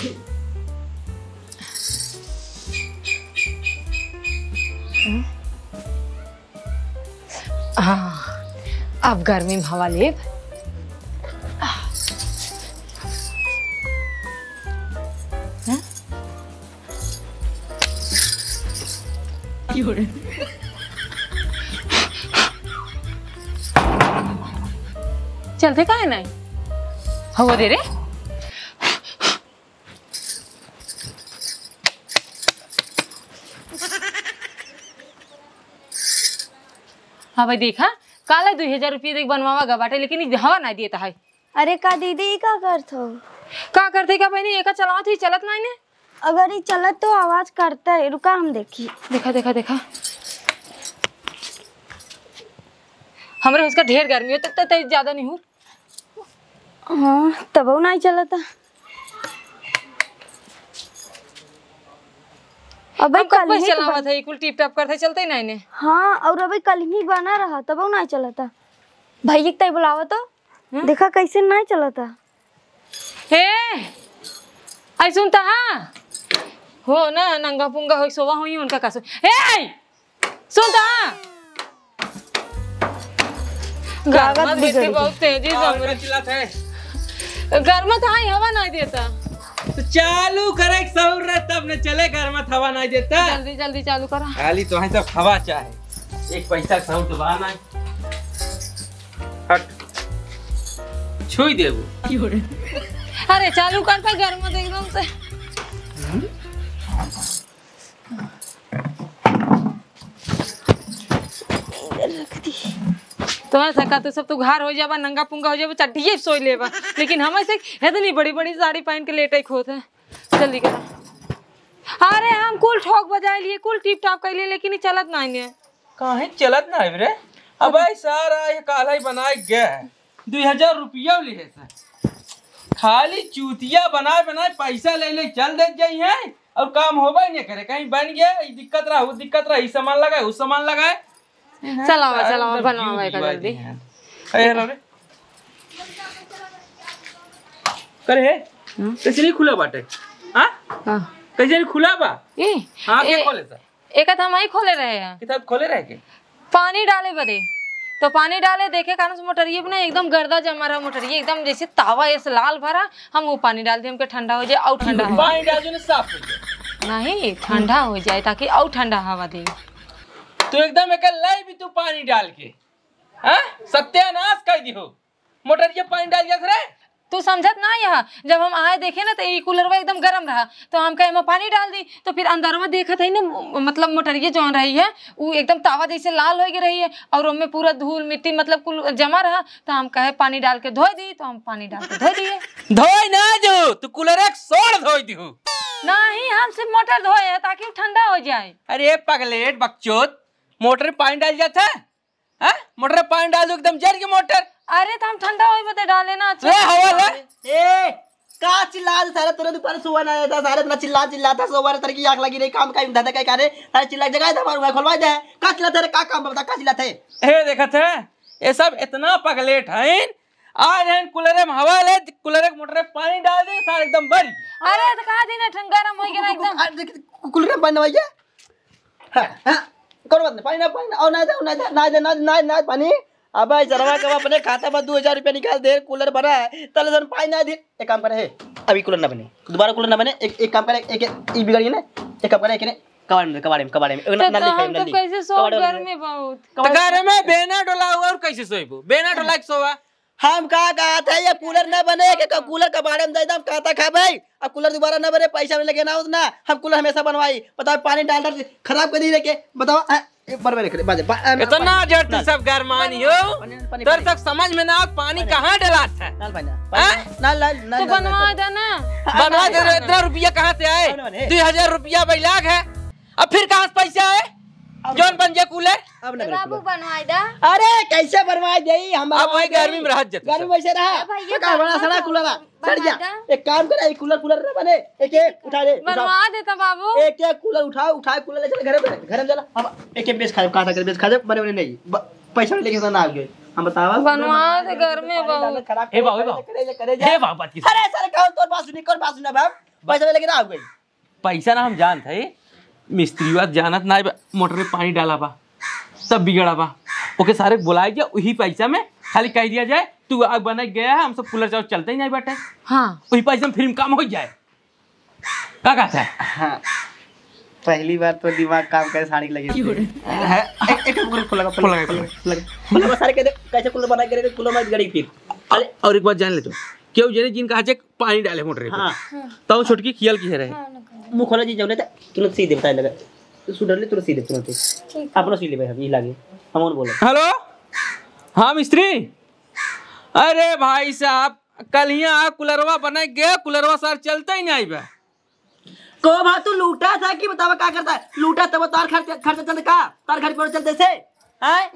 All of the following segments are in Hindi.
हाँ अब गर्मी में हवा लेब। चलते का है नहीं हवा दे रे। हाँ भाई देखा काला 2000 रुपये देख बनवावा गा बाटे लेकिन हवा ना देता है। अरे का दीदी का करथो का करते का बहनी एका चलावत ही चलत नहीं ने। अगर ये चलत तो आवाज करता है। रुका हम देखी। देखा देखा देखा हमरे उसका ढेर गर्मी हो तक तो ज्यादा नहीं हो। हाँ तब नहीं चलता। अबे कल ही चलावा था कुल टिप टॉप करते चलते ही नहीं ने। हाँ और अबे कल ही बना रहा तब नहीं चलता। भैया तय बुलावा तो देखा कैसे नहीं चलता। हे आई सुनता हाँ हो ना नंगा पुंगा हो सोवा हुई उनका कासो। हे सुनता हाँ गर्मा देती बहुत तेजी से गर्मा था हवा नहीं देता तो चालू करे सौर तब न चले गर्मा हवा नहीं देता। जल्दी जल्दी चालू करा। खाली तो सब हवा चाहे एक पैसा सौर तो बाहर नहीं हट छुई देबो। अरे चालू करता गर्मा तो एकदम से। तुम्हारे सका तो सब तो घर हो जाबा नंगा पुंगा हो जाबा चट्टिए सोई लेबा लेकिन हमें से इतनी बड़ी बड़ी साड़ी पहन के लेटे खोत है। जल्दी करा। अरे हम कुल ठोक बजाए लिए कुल टिप टॉप कर लिए लेकिन चलत नहीं है। काहे चलत नहीं रे। अब सारा ये काला ही बनाए गया है 2000 रुपया लिए से खाली चूतिया बनाए बनाए पैसा ले ले चल दे जाई है और काम होबा नहीं करे कहीं बन गया दिक्कत रहा ई सामान लगाए उस सामान लगाए। चलावा चलावा बनवावा का जल्दी। अरे करे है कैसे नहीं खुला बाटे। हां हां कैसे नहीं खुला बा ए हां के खोले था एक हम ही खोले रहे हैं किताब खोले रहे के पानी डाले बदे तो पानी डाले देखे कारण से मोटरिए में एकदम गर्दा जमा रहा मोटरिए एकदम जैसे तावा ऐसे लाल भरा हम वो पानी डाल दिए हमके ठंडा हो जाए और ठंडा पानी डाल जो साफ हो जाए नहीं ठंडा हो जाए ताकि और ठंडा हवा दे। तो एकदम एक लाई भी तू पानी डाल के हां सत्यानाश कर दियो मोटरिए पानी डाल दिया रे। तू समझत ना यहाँ जब हम आए देखे ना तो ये कूलरवा एकदम गर्म रहा तो हम कहे पानी डाल दी तो फिर अंदर में देखा था ना मतलब मोटरिए जो रही है वो एकदम तावा जैसे लाल हो रही है और उनमें पूरा धूल मिट्टी मतलब जमा रहा तो हम कहे पानी डाल के धो दी तो हम पानी डाल के धो दिए। धोई ना जो तू कूलर एक सोड़ धोई दियो नहीं हम सिर्फ मोटर धोए है ताकि ठंडा हो जाए। अरे पगलेट बकचोद मोटर पानी डाल जाता है मोटर पानी डाल दो एकदम जल के मोटर। अरे तो हम ठंडा होई बते डाले ना अच्छा हवा ए का चिल्ला सारे तोरे दुकान सुबह ना था सारे इतना चिल्लाता सोवा तेरे की आंख लगी नहीं काम का धंधा का रे सारे चिल्ला जगह था मारूंगा खुलवा दे का चिल्लाते रे का काम बता का चिल्लाते ए देखत है ये सब इतना पगलेट हैं आज हैं कूलर में हवा ले कूलर के मोटर में पानी डाल दे सारे एकदम बड़ी। अरे तो कहा दी ना ठंडा गरम हो गया एकदम कूलर में पानी नवाइए हां हां करो मत पानी ना और ना पानी। अब भाई सरवा का अपने खाता में 2000 रुपया निकाल दे कूलर बना है तले सन पानी ना दे। एक काम करे अभी कूलर ना बने दोबारा कूलर ना बने एक काम करे एक ई बिगड़ी ना एक काम करे एक ने कबाड़े में ना लिखाई तो कैसे सो घर में बहुत तो घर में बेना डोला हुआ और कैसे सोइबो बेना डोला के सोवा। हम कहा था ये कूलर ना बने के कूलर कबाड़े में एकदम कहता खा भाई अब कूलर दोबारा ना बने पैसा नहीं लगे ना उतना हम कूलर हमेशा बनवाई बताओ पानी डाल खराब कर दी लेके बताओ इतना जट सब गरमानी हो तर तक समझ में ना पानी कहाँ डला था तो बनवा दे ना बनवा दे इतना रुपया कहाँ से आए 2000 रुपया बैलाग है अब फिर कहाँ से पैसा आए जौन बन जाए कूलर अब ना बाबू बनवाई दा। अरे कैसे बनवाई देई हम अब वही गर्मी में रह जाते गर्मी वैसे रहा का बड़ा सड़ा कूलर सड़ गया एक काम करे एक कूलर ना बने एक उठा दे बनवा देता बाबू एक कूलर उठा कूलर ले चल घर में चला हम एक बेच खा कहां तक बेच खा बने नहीं पैसा लेके ना आ गए हम बतावा बनवा दे घर में बहुत हे बाबू हे बाबू बात की अरे सर कौन तोर पास सुनी कौन पास सुना बाप पैसा लेके ना आ गई। पैसा ना हम जानत है मिस्त्रीवा जानत ना मोटर में पानी डाला बा तब बिगड़ा बा ओके सारे बुलाए जाए वही पैसा में खाली कह दिया जाए तू आग बना गया है हम सब कूलर चावल चलते ही नहीं बैठे हाँ वही पैसा में फिल्म काम हो जाए क्या कहता है हाँ पहली बार तो दिमाग काम करे साड़ी लगी एक खुला सारे कहते कैसे कूलर बना के कूलर में गड़ी फिर। अरे और एक बात जान ले तो क्यों जने जिनका आज पानी डाले मोटर हाँ तो छोटकी खियल की रहे मुंह खोला जी जब तुरंत सीधे बताए लगा तो सुधर ले तुरंत सीधे तुरंत अपना सी ले भाई हम ये लागे हम और बोले हेलो हाँ मिस्त्री अरे भाई साहब कल यहाँ कूलरवा बना गया कूलरवा सर चलता ही नहीं आई बा को भा तू लूटा था कि बतावा क्या करता है लूटा तब तार खर्च चलते का तार खर्च पर चलते से हैं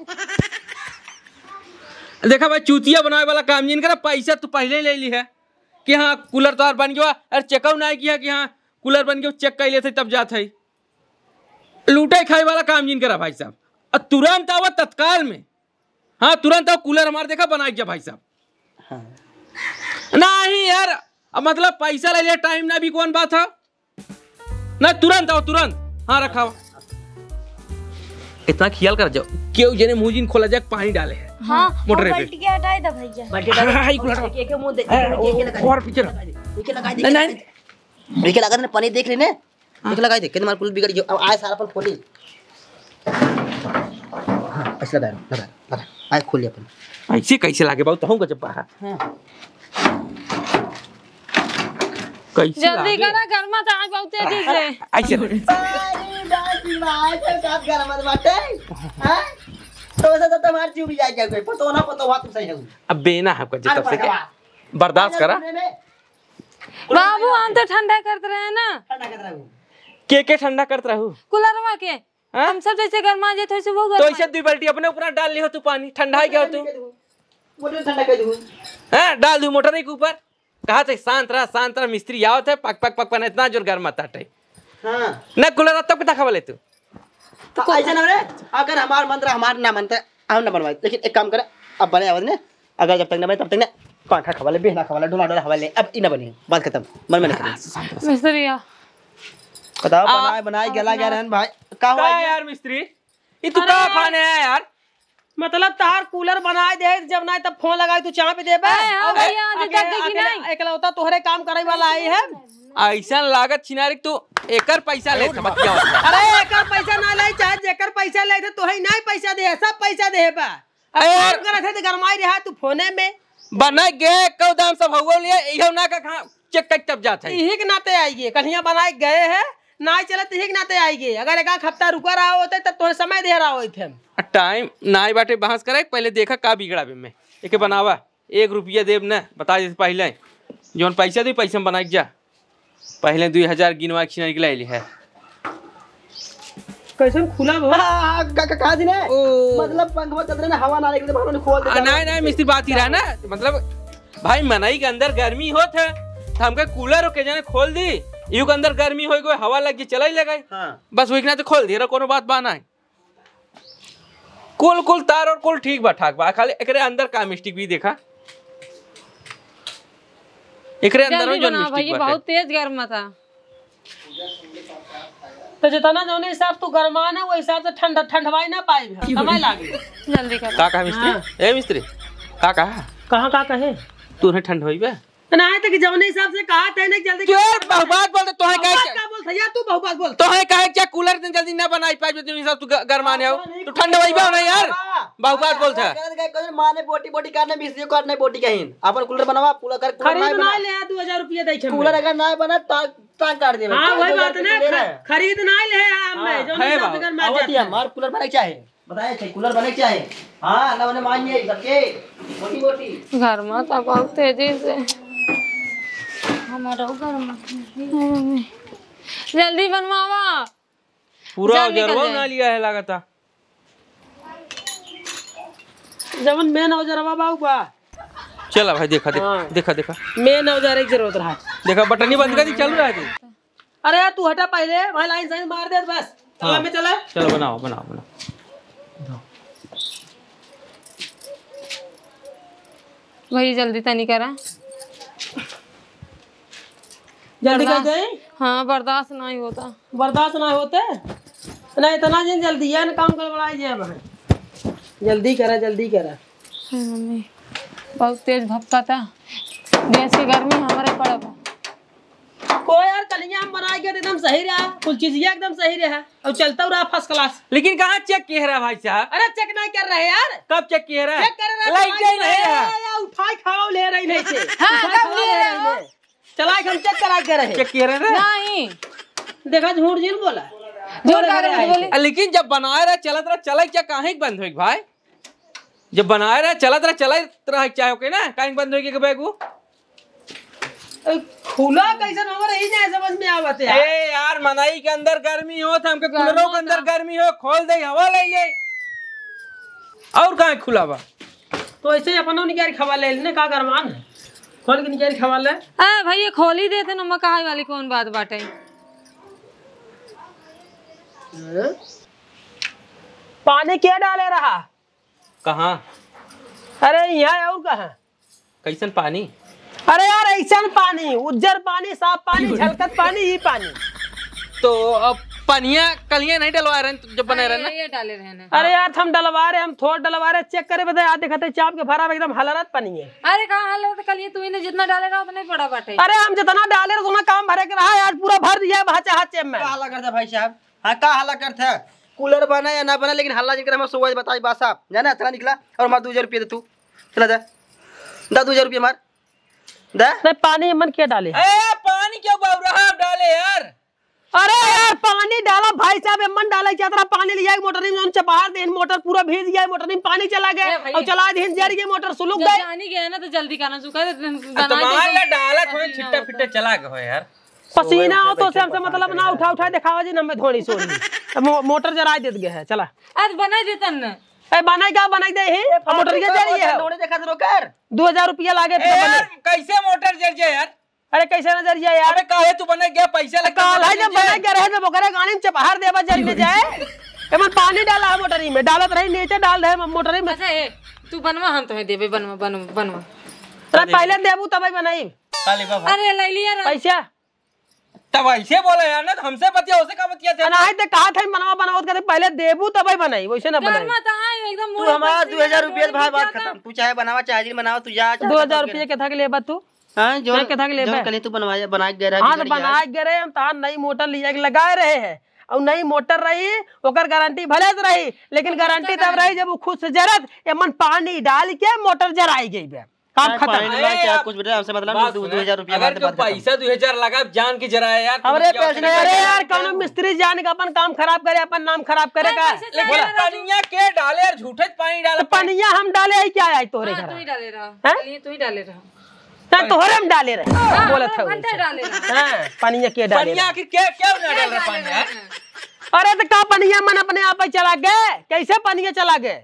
देखा भाई चूतिया बनावे वाला काम जिन करा पैसा तो पहले ही ले ली है कि हाँ कूलर तो बन गया अरे चेकआउट नहीं किया कि हाँ कूलर बन गया चेक कर लेते तब जाते है लूटे खाए वाला काम जिन करा भाई साहब और तुरंत आवा तत्काल में हाँ तुरंत आओ कूलर हमारे देखा बना गया भाई साहब हाँ। नहीं यार अब मतलब पैसा ले लिया टाइम ना भी कौन बात है ना तुरंत आओ तुरंत हाँ रखा हुआ इतना ख्याल कर जाओ क्यों जने मुंह जिन खोला जाए पानी डाले है हाँ मोटर पे पलट के हटाए दा भैया हां कूलर एक मुंह दे और पीछे रख एक लगा दे नहीं एक लगा दे पानी देख लेने एक लगा दे कितने मार कुल बिगड़ गयो अब आए सारा पर खोली हां ऐसे लगा आए खोल अपन ऐसे कैसे लागे बहुत हूं गजब बा हां कैसे जल्दी करा गर्मा तो आज बहुत तेजी से ऐसे तुम्हारी चुप जाए क्या कोई पतो ना पतो बात सही है अब बेना है कुछ तब से बर्दाश्त करा बाबू हम तो ठंडा करते रहे ना ठंडा कर रहा हूं के ठंडा करत रहू कूलरवा के हम सब जैसे गर्मा जे थोड़ी से वो तो ऐसे 2 बाल्टी अपने ऊपर डाल ली हो तू पानी ठंडा है क्या हो तू मोटर ठंडा कर दूं हां डाल दू मोटर के ऊपर कहा थे शांत रहा मिस्त्री आवत है पक पक पक इतना जोर गर्मा ताटे हां ना कूलर तब के खा ले तू तो ऐसा ना रे अगर हमार मंत्र हमार ना मनता हम ना बनवाए लेकिन एक काम कर अब बने आवाज ने अगर जब तक ना बने तब तक ना पंखा खवा ले बेहना खवा ले डोला डोला खवा ले अब इना बने बात खत्म मन में नहीं मिस्त्रिया बताओ बनाए गला गया रहन भाई का हुआ यार मिस्त्री ये तू का खाने है यार मतलब तार कूलर बनाए दे जब ना तब फोन लगाए तू चाह पे दे बे हां भैया देखी एकलौता तोहरे काम करे वाला आई है ऐसा लागत छिनारी तू एकर पैसा ले बतिया अरे एकर पैसा ना ले चाहे जेकर पैसा ले थे तोही नहीं पैसा दे सब पैसा दे बा अरे यार करे थे गरमाई रहा तू फोने में बना गए कौ दाम सब हो लिए इहो ना का चेक कर तब जात है यही के नाते आएगी कन्हिया बनाए गए हैं ना चले तो यही के नाते आएगी अगर एक हफ्ता रुका रहा होते तब तोहरे समय दे रहा होते हम टाइम नाई बाटे बहस करे पहले देखा का बिगड़ा बे में एके बनावा 1 रुपया देब ना बता दे पहले जोन पैसा दे पैसा में बना जा पहले 2000 गिनवा छिना के ले है कैसे खुला हो कहा दिन है मतलब पंखा चल रहा है हवा ना निकले बाहर खोल दे नहीं मिस्त्री बात ही रहा ना मतलब भाई मनई के अंदर गर्मी होत है तो हमके कूलर के जाने खोल दी यू के अंदर गर्मी हो गई हवा लग गई चला ही लगा हां बस वही ना तो खोल दे कोनो बात बाना है कुल तार और कुल ठीक बा ठाक बा खाली एकरे अंदर का मिस्टेक भी देखा एकरे अंदर में जो मिस्टेक बा बहुत तेज गर्मा था तो जितना जो हिसाब तू गरमाना वो हिसाब से ठंडवाई ना पाए समय लागे जल्दी कर का कहा मिस्त्री ए मिस्त्री का कहा कहां का कहे तू ने ठंड होई बे ना है कि जौने हिसाब से कहा थे ना जल्दी क्यों बहुबात बोलते तोहे कहे क्या बोलता यार तू बहुबात बोल तोहे कहे क्या कूलर दिन जल्दी ना बनाई पाए तू हिसाब तू गरमाने हो तू ठंड होई बे ना यार बहुबात बोलता है माने बोटी करने बिजली करने बोटी कहिन अपन कूलर बनवा पूरा कर खरीद ना ले 2000 रुपया दे छे कूलर अगर ना बना टांग काट देबे हां वही बात ना खरीद ना ले हम जो हिसाब से कर आवतिया मार कूलर बने चाहे बताए थे कूलर बने चाहे हां ना बने मानिए सबके बोटी गर्मा था बहुत तेजी से हमारा गर्मा जल्दी बनवावा पूरा जरवा ना लिया है लागता जवन मेन औजारवा बाबू बा चला भाई देखा मेन औजार की जरूरत रहा देखा बटनी बंद कर दी चल रहा है अरे यार तू हटा पहले वहां लाइन साइन मार दे बस चला में चला चलो बनाओ वही जल्दी तनी करा जल्दी कर दे। हाँ बर्दाश्त नहीं होता। बर्दाश्त ना होते नहीं इतना दिन जल्दी है ना काम गड़बड़ाई जाए भाई। जल्दी करा मम्मी बहुत तेज भपका था। गैस की गर्मी हमारे पड़ा। कोई यार कलिया हम बनाए गए एकदम सही रहा, कुल चीज एकदम सही रहा और चलता रहा फर्स्ट क्लास। लेकिन कहाँ चेक किया रहा भाई साहब? अरे चेक नहीं कर रहे यार। कब चेक किया रहा? चेक कर रहे लाइट ही नहीं है। उठाई खाओ ले रही नहीं से। हाँ, उठाई कब खाओ ले रहे हो? चला हम चेक करा के रहे। चेक किया रहा? नहीं देखा झूठ झूठ बोला। झूठ बोले। लेकिन जब बनाए रहा चलत रहा चला क्या काहे बंद होई भाई? जब बनाए रहा चलत रहा चला रहा चाहे ओके ना काहे बंद होई के बैगू? खुला कैसे हो रही ना समझ में आवत है। ए यार मनाई के अंदर गर्मी हो था हमके कूलरों के अंदर गर्मी हो खोल दे हवा ले ले और कहाँ खुला बा? तो ऐसे ही अपनों निकाल खवा ले लेने का गरमान है। खोल के निकाल खवा ले। भैया खोल ही देते ना मकाई वाली कौन बात बाटे। पानी क्या डाले रहा? कहाँ? अरे यहाँ और कहाँ? कैसन पानी? अरे यार ऐसा पानी उज्जर पानी साफ पानी झलकत पानी ही पानी। तो अब पनिया कलिया नहीं डलवा रहे जब बना रहे ना? ये डाले रहे ना। अरे यार हम डलवा रहे हम थोड़ा डलवा रहे चेक करे बताए आते खाते चाप के भरा में एकदम हलरत पानी है। अरे कहाँ हाल है? कल ये तू ने जितना डालेगा उतना ही पड़ा बाटे। अरे हम जितना डाले उतना काम भरे के रहा यार पूरा भर दिया हाथ में। हल्ला करता भाई साहब? हाँ का हल्ला करता? कूलर बना या ना बना लेकिन हल्ला जिक्र हम सुबह बताई बात साहब जाना चला निकला और मार 2000 रुपये दे तू चला दा 2000 रुपये मार दे। नहीं पानी मन क्या डाले? ए पानी क्यों बाबू रहा डाले यार? अरे यार पानी डाला भाई साहब मन डाला क्या पानी लिया मोटर में चपहार दे मोटर पूरा भीज गया मोटर में पानी चला गया और चला दे जर गई मोटर सुलग गई। पानी गया ना तो जल्दी करना सुखा तुम्हारा डाला थोड़े छिट्टा फिट्टा चला गए हो यार। पसीना हो तो हमसे मतलब ना उठा दिखावा जी नम्बे थोड़ी सोनी मोटर जरा देत गया है चला आज बना देता ना। ए बनाई का बनाई दे ही मोटर के जरिए है नोड़े देखा तो कर 2000 रुपया लागे यार कैसे मोटर जल जाए यार? अरे कैसे नजर जाए यार? अबे काहे तू बना गया पैसा लगा काल है जब बना के रहे जब ओकरे गाड़ी में चपहार देवा जल में जाए एमन पानी डाला है मोटरी में डालत रही नीचे डाल दे मोटरी में। अच्छा तू बनवा हम तुम्हें देबे बनवा अरे पहले देबू तब बनाई। काले बाबा अरे ले लिया पैसा तब ऐसे बोला यार ना हमसे बतिया उसे का बतिया थे नहीं तो कहा था मनवा बनावत करे पहले देबू तब बनाई वैसे ना बनाई। एकदम तू हमारा 2000 रुपये भाई बात खत्म। तू चाहे बनावा चाहे दिन बनावा तू जा 2000 रुपये के था के लेबा तू? हां जो के था के लेबा कल तू बनवाया बना के रहा। हां तो बना के रहे हम तार नई मोटर लिया के लगाए रहे हैं और नई मोटर रही ओकर गारंटी भले रही लेकिन गारंटी तब रही जब वो खुद से जरत एमन पानी डाल के मोटर जराई गई बे काम खत्म। कुछ बेटा हमसे मतलब 2000 रुपये अगर जो पैसा 2000 लगा जान की जरा है यार। अरे अरे यार कौन मिस्त्री जान का अपन काम खराब करे अपन नाम खराब करेगा। लेकिन पनिया के डाले यार झूठे पानी डाले पनिया हम डाले है क्या है तोरे घर? तू ही डाले रहा तू ही डाले रहा ना तोहरे हम डाले रहे बोलत है घंटे डाले रहा। हां पनिया के डाले पनिया आखिर क्या क्या ना डाल रहा पानी यार? अरे तो का पनिया मन अपने आप ही चला गए कैसे पनिया चला गए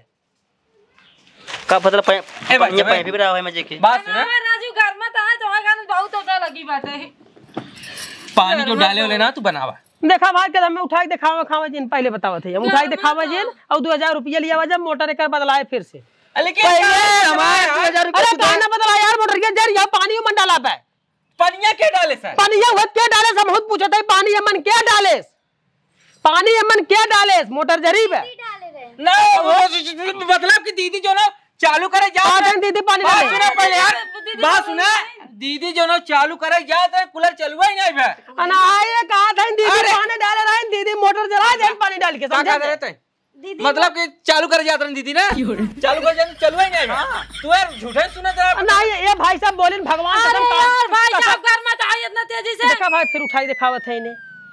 का मतलब पनिया पाइप भी रहा है मजे की बात सुना राजू घर में तो है तो गाना बहुत होता लगी बाटे। पानी जो डाले हो लेना तू बनावा देखा भाई के हमें उठा के दिखावा खावा जिन पहले बतावा थे हम उठा के दिखावा जिन और 2000 रुपया लिया जब मोटर एक बदलाए फिर से। लेकिन हमारे 2000 अरे गाना बदला यार मोटर के जरिए पानी मन डाला पे पनिया के डाले सर पानी हुत के डाले सब बहुत पूछत है पानी मन क्या डाले पानी मन क्या डाले मोटर जरीब है ना मतलब कि दीदी जो ना चालू करे जा दीदी पानी डाले सुना पहले यार बात सुना दीदी जो ना चालू करे जा तो कूलर चलवा ही नहीं बे अनाए कहा था दीदी पानी डाले रहे दीदी मोटर चला दे पानी डाल के समझा रहते मतलब कि चालू कर जाता दीदी ना चालू कर जाते चलवा ही नहीं तू यार झूठे सुना तेरा नहीं ये भाई साहब बोलिन भगवान कसम यार भाई साहब घर में चाहिए इतना तेजी से देखा भाई फिर उठाई दिखावत है इन्हें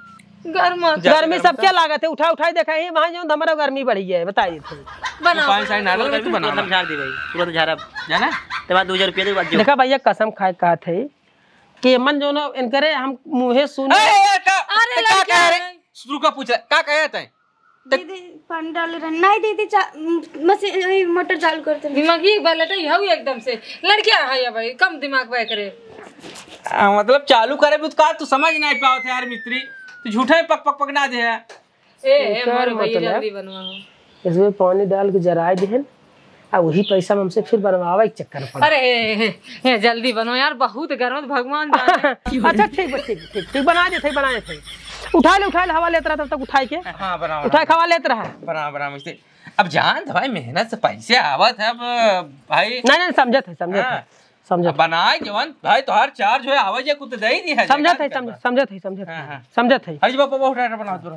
गर्मी सब क्या लागत है उठाई देखा है वहां जो हमारा गर्मी बढ़ी है बताइए बनाओ पानी साइड नारियल कर तू बना मतलब झाड़ दी भाई पूरा तो झाड़ा जाना ते बाद 2000 रुपये दे बाद देखा भैया कसम खाए कहा थे कि मन जो ना इनकरे हम मुंहे सुने अरे का कह रहे शुरू का पूछ का कहे थे दीदी पानी डाले रहे नहीं दीदी मशीन मोटर चालू करते दिमागी बलटा ही हो एकदम से लड़कियां है भाई कम दिमाग पे करे मतलब चालू करे भी का तू समझ नहीं पाओ थे यार मिस्त्री तू झूठे पक पक पकना दे है ए मारो भैया जल्दी बनवाओ इसमें पानी डाल के जराए देहन और वही पैसा में हमसे फिर बनवावे के चक्कर पड़ा। अरे जल्दी बनो यार, बहुत गर्म भगवान जाने। अच्छा ठीक बना दे। उठा ले हवा लेते रहा तब तक उठाई के। हाँ बना उठाए हवा लेते रहा। बना मुझसे अब जान भाई मेहनत से पैसे आवत है अब भाई। नहीं समझत है बनाए जवन भाई तोहार चार्ज है आवाज या कुछ दे दी है। समझत है। हज बाबा बहुत बना दो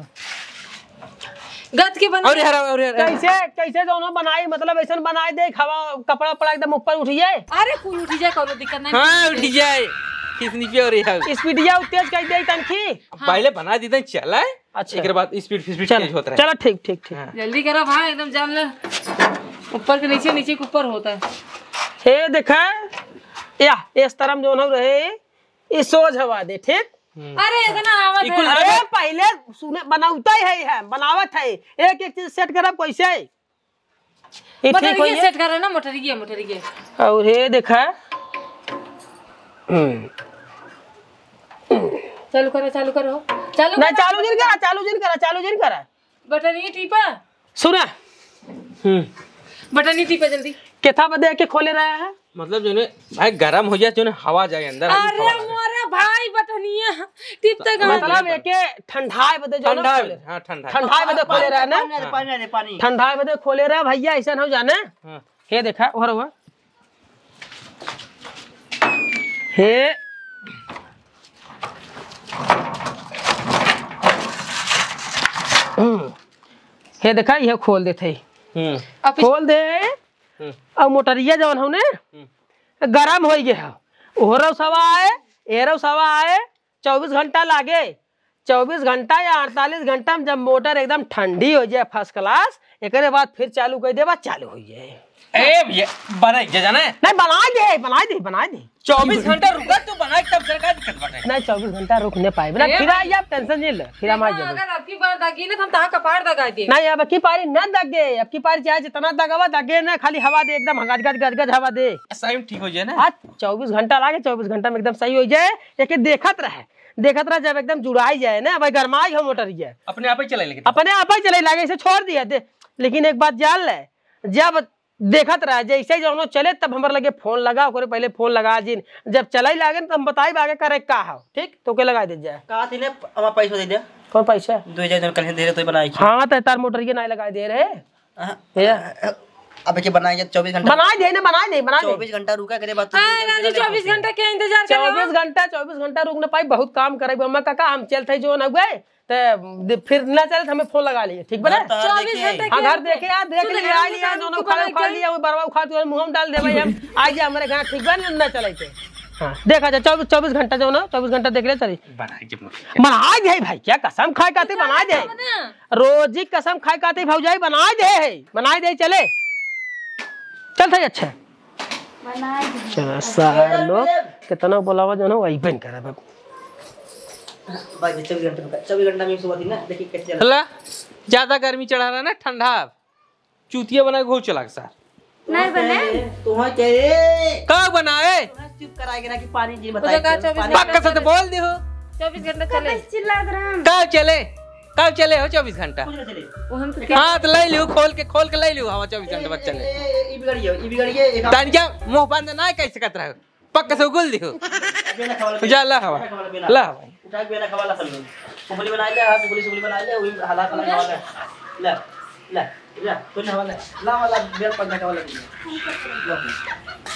गद के बना। और कैसे दोनों बनाई, मतलब ऐसा बनाए दे हवा कपड़ा पड़ा एकदम ऊपर उठ जाए। अरे कोई उठ जाए, कोनो दिक्कत नहीं। हाँ उठ जाए कितनी पे हो रही है स्पीडिया तेज कर दे तनखी। पहले बना दी चला है। अच्छा एक बाद स्पीड तेज होता है। चलो ठीक जल्दी करो भाई, एकदम जान ले ऊपर के नीचे नीचे के ऊपर होता है। हे देखा या इस तरह जो न रहे ये सोच हवा दे। ठीक अरे इतना आवाज है। अरे पहले सुने बनावता है बनावत है एक चीज सेट करब कैसे ये ठीक मोटरिये सेट करे ना, मोटरिये। और हे देखा चालू करो ना चालू जिन करा बटन ये टीपा। सुना बटन ये टीपा जल्दी। केथा बदे के खोले रहा है, मतलब जो है भाई गरम हो जाए जो हवा जाए अंदर। अरे मोरे भाई बटनिया टिप तक मतलब एके ठंडाए बदे जो ठंडाए बदे खोले रहा ना। पानी ठंडाए बदे खोले रहा भैया, ऐसा हो जाने। हे देखा ओहर हुआ हे हे देखा ये खोल देते खोल दे। और मोटरिया जवन हो ने गरम हो गया। ओहरो सवा आए एरो सवा आए 24 घंटा लागे। 24 घंटा या 48 घंटा में जब मोटर एकदम ठंडी हो जाए फर्स्ट क्लास, एक बाद फिर चालू कर दे चालू हो जाए। ए भैया बनाई जाना है नहीं बनाए दे 24 घंटा रुका तो बनाए तब सरकार दिक्कत बाटे। नहीं 24 घंटा रुकने पाए ना फिर आई आप टेंशन नहीं ले फिर हम आ जाए। अगर आपकी बार दागी ना हम तहां कपार दगा दे। नहीं अब की पारी न दगे, अब की पारी चाहे जितना दगावा दगे ना, खाली हवा दे एकदम गज हवा दे सही ठीक हो जाए ना। आज 24 घंटा लागे, 24 घंटा में एकदम सही हो जाए। एक देखत रहे जब एकदम जुड़ाई जाए ना भाई गरमाई हो मोटर ये अपने आप ही चले लेकिन अपने आप ही चले लागे इसे छोड़ दिया दे। लेकिन एक बात जान ले, जब देखत रहा जैसे जो चले तब हमारे लगे फोन लगा ओकरे पहले फोन लगा जिन जब चलाई लागे तो हम बताई आगे करे का हो। ठीक तो के लगा दे जाए कहा थी ने हमारा पैसा दे दे। कौन पैसा 2000 कल दे रहे तो बनाई। हाँ तो तार मोटर ये नहीं लगा दे रहे अब के बनाई 24 घंटा बनाए दे 24 घंटा रुका करे बात। हां राजू 24 घंटा के इंतजार कर। 24 घंटा रुक न पाई, बहुत काम करे अम्मा काका हम चलते जो न गए तो फिर न चले तो हमें फोन लगा लिए। ठीक बना 24 घंटे हाँ घर देखे यार देख लिए आ लिया दोनों उखाड़ लिया वो बरवा उखाड़ के मुंह में डाल दे भाई हम आ जाए हमारे घर। ठीक बा न चले थे। हाँ देखा जाए 24 घंटा जो ना 24 घंटा देख ले चली बना दे भाई। क्या कसम खाए खाते बना दे, रोजी कसम खाए खाते भौजाई बना दे चले चल था अच्छा चलो सारे लोग कितना बोलावा जो ना वही बन करा भाई 24 घंटा में सुबह थी ना देखिए कैसे अल्लाह ज्यादा गर्मी चढ़ा रहा ना ठंडा चूतिया बना के चला सर नहीं बने तुम्हारे चेहरे कब बनाए चुप कराएगा ना कि पानी जी बताइए पक्का से तो बोल दे हो 24 घंटा चले चिल्ला रहा कब चले हो 24 घंटा। वो हम तो हाँ तो ले लियो खोल के ले लियो हवा 24 घंटे बाद चले ई बिगड़िए तानिया मुंह बंद ना कैसे कत रहो पक्का से उगल दिखो जा ला हवा ला हवा उठा के ना खवाला सब पुपली बना ले हां पुपली बना ले वही हालात खवाला ले ले ले कोई हवाला ला वाला बेल पर खवाला